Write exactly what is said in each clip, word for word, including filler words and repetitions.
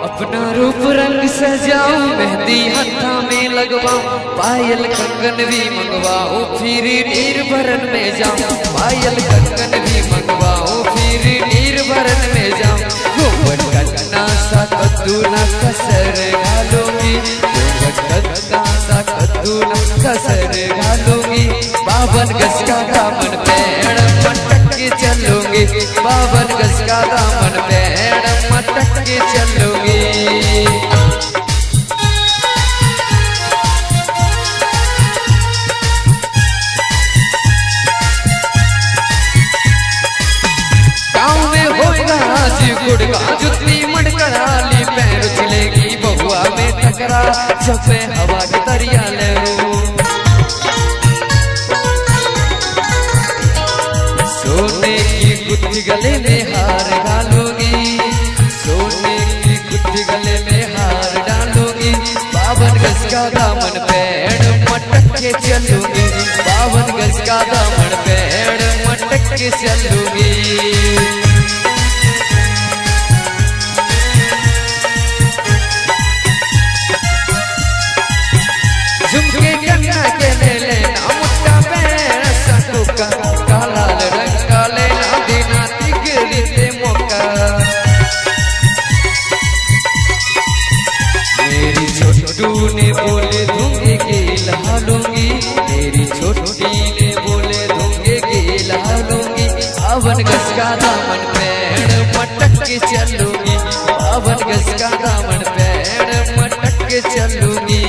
अपना रूप रंग सजाऊं, मेहंदी हत्था में लगवाऊं, पायल कंगन भी मंगवाऊं, फिर नीर भरन में जाऊं। पायल कंगन भी मंगवाऊं, फिर नीर भरन में जाऊं। घूंघट कन्ना सा कद्दू न कसर घालूंगी, घूंघट कन्ना सा कद्दू न कसर घालूंगी। बावन गज का दामन पेड़ मटक के चलूंगी, बावन गज का दामन पेड़ मटक के चलूंगी। गाँव में होगा आज गुड़गा जुत्ती मड़कड़ाली, पैर उछलेगी बहुआ में टकरा, छपे हवा के दरिया ले सोने की गुत्थी गले में हार डालूंगी, सोने की गुत्थी गले में हार डालूंगी। बावन गज का दामन पेड़ मटक के चलूंगी, बावन गज का दामन पेड़ मटक के चलूंगी। झुमके कन्ना के ले लेना, मुट्ठा पैर सटू का काला रंग का लेना, देना तिगरी से मौका। मेरी छोटू ने बोले दूंगे के लहालूंगी, मेरी छोटी ने बोले दूंगे के लहालूंगी। बावन गज का दामन पेड़ मटक के चलूंगी, बावन गज का दामन पेड़ मटक के चलूंगी।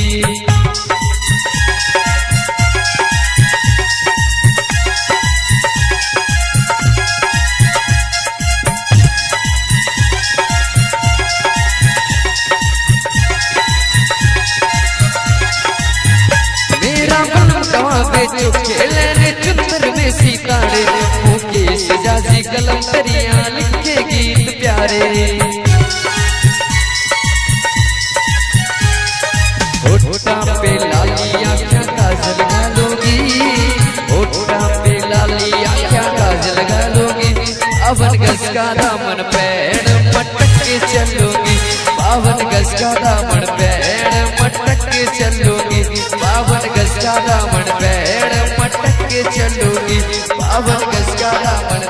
बेचो खेलने चुंदर में सितारे, मुकेश जाजी कलम दरिया लिखे गीत प्यारे। होठा पे लाली आँखें काजल घालूंगी, होठा पे लाली आँखें काजल घालूंगी। बावन गज का दामन पेड़ मटक के चलूंगी, बावन गज का दामन पेड़ मटक के चलूंगी, बावन गज का दामन पेड़ मटक के चलूंगी, बावन गज का दामन